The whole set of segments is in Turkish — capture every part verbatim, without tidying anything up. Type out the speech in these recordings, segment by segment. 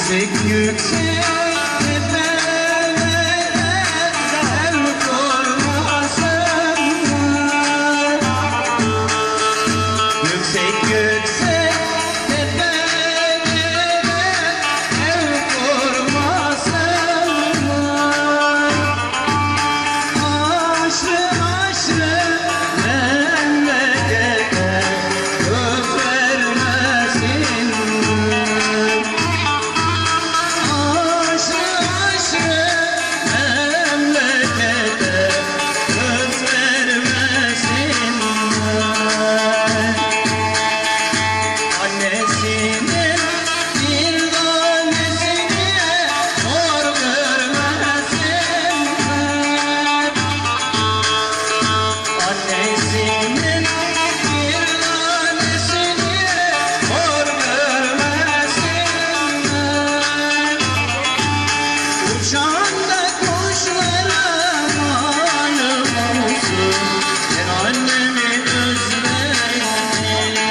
Yüksek yüksek tepelere ev kurmasınlar. Yüksek yüksek tepelere ev kurmasınlar. Aşrı aşrı memlekete göz vermesinler. Aşrı aşrı memlekete göz vermesinler. Annesinin bir tanesini hor görmesinler. Annesinin bir tanesini hor görmesinler. Uçan da kuşlara malum olsun, ben annemi özledim.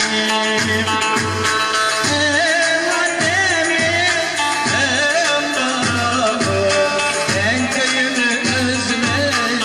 Hem annemi hem babamı, ben köyümü özledim.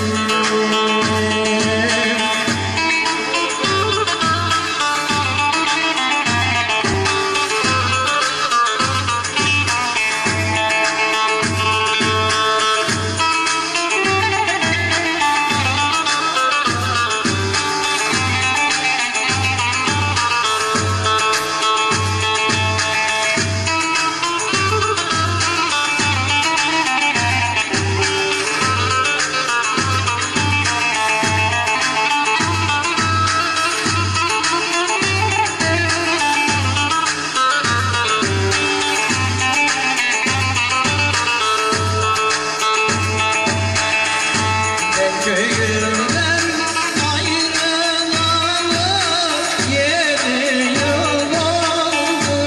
Ben köyümden ayrılalı yedi yıl oldu.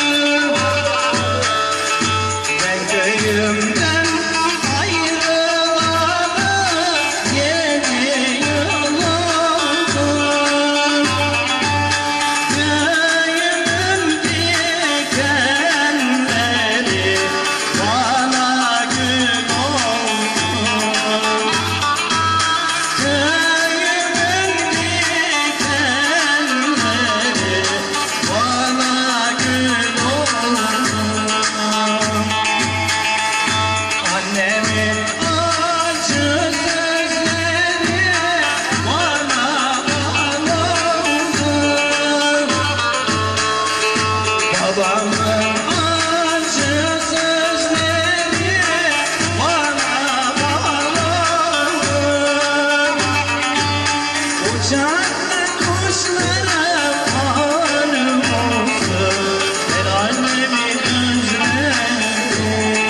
Ben köyümden ayrılalı yedi yıl oldu. Köyümün dikenleri bana gül oldu. Köyümün dikenleri bana gül oldu. Annemin acı sözleri bana bal oldu. Babamın acı sözleri bana bal oldu. Uçan kuşlara malum olsun, ben annemi özledim.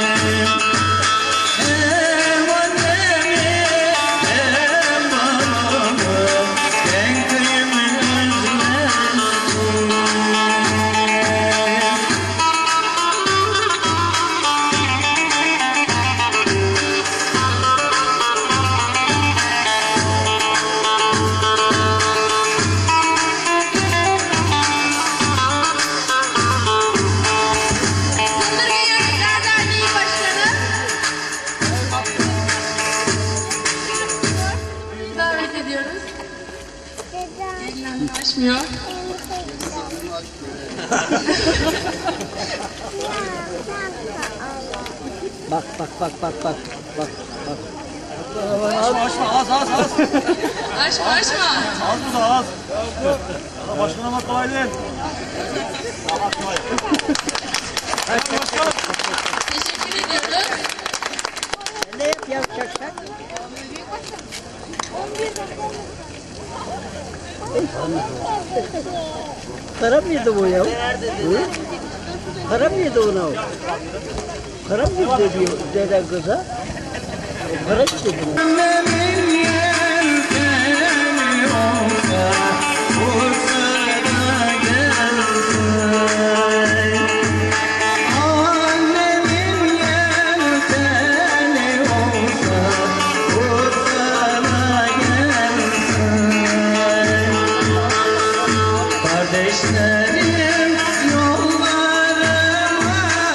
Hem annemi hem babamı, ben köyümü özledim. Sındırgı Yörükler Derneği Başkanı davet ediyoruz. Elinden taşmıyor. Bak bak bak bak bak bak bak. Açma açma az az az. Açma açma. Az bu da az. Ya başkan ama kolay değil. Teşekkür ediyoruz. Ne yap yapacaksak? Para mıydı bu ya? Hı? Para mıydı ona o? Para mıydı diyor deden kıza? O para istedi mi? Annemin yelkeni olsa Bursa'da gelsin. Annemin yelkeni olsa Bursa'da gelsin. Kardeşlerim yollarıma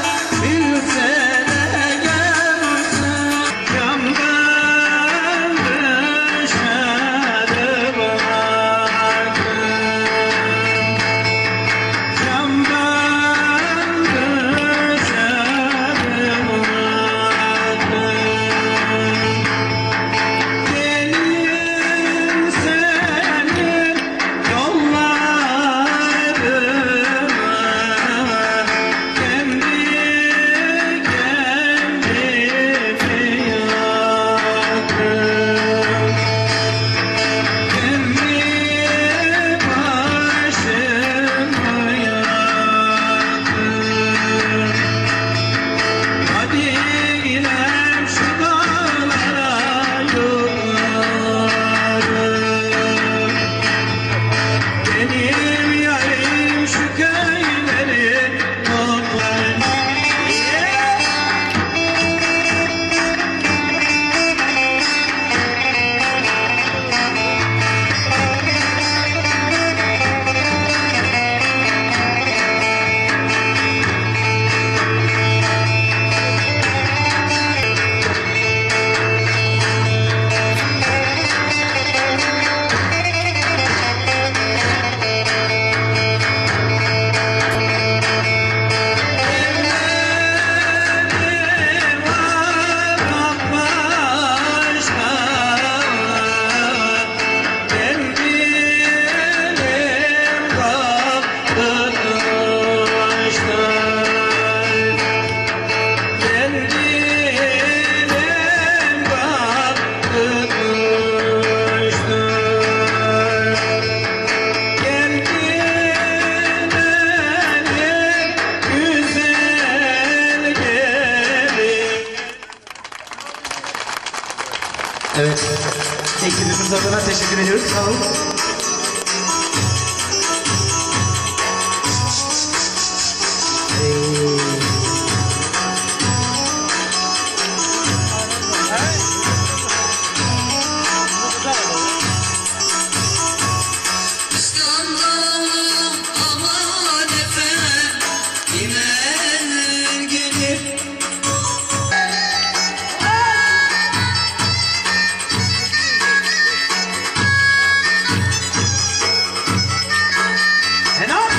Ekibimiz adına teşekkür ediyoruz. Sağ olun. İstanbul aman efendim gelir. Helal.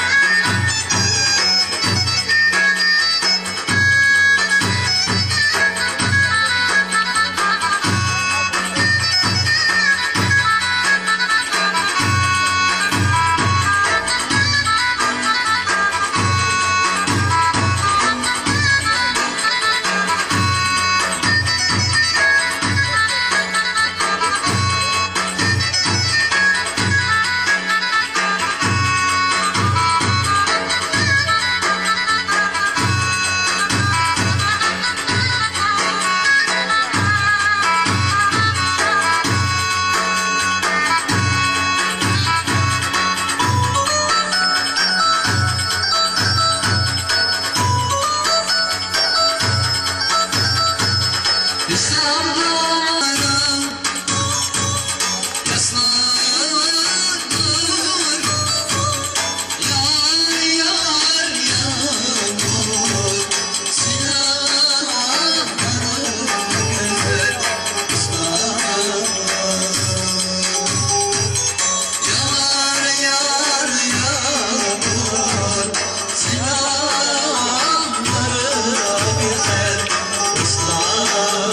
İstanbul'un yaslanır, yar yar yağmur, silahları güzel İstanbul. Yar yar yağmur, silahları güzel İstanbul.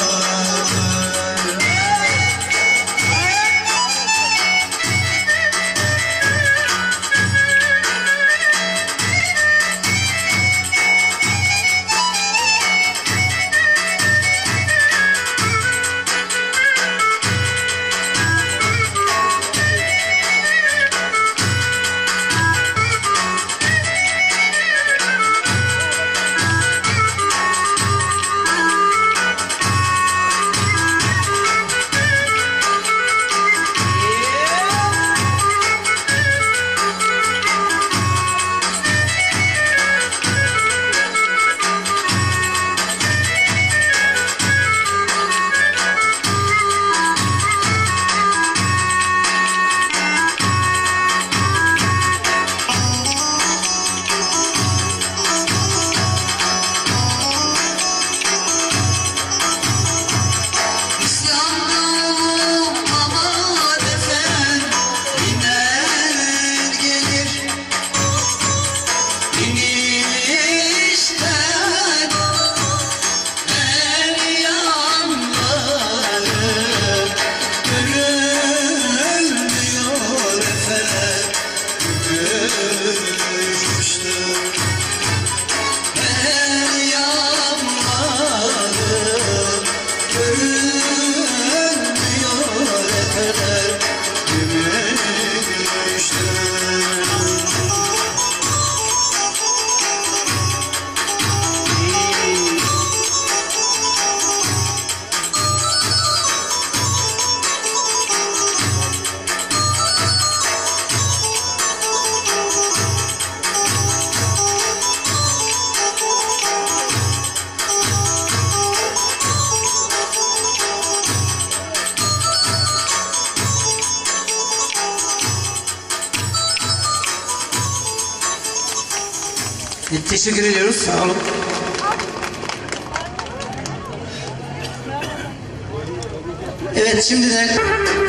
İstanbul aman efendim gelir. İnişten el yanları görünmüyor efendim. Gümüştür el yanları görünmüyor efendim, gümüştür. Teşekkür ediyoruz. Sağ olun. Evet, şimdi de